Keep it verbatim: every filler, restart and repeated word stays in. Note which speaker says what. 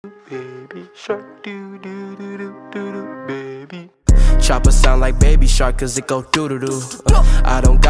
Speaker 1: Baby shark, do do do do do do, baby.
Speaker 2: Chopper sound like Baby Shark, cause it go doo doo doo. I don't got